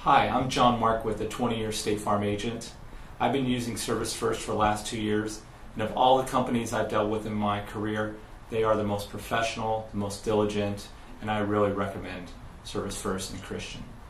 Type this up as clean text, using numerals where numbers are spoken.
Hi, I'm John Markwith, a 20-year State Farm agent. I've been using ServiceFirst for the last 2 years, and of all the companies I've dealt with in my career, they are the most professional, the most diligent, and I really recommend ServiceFirst and Christian.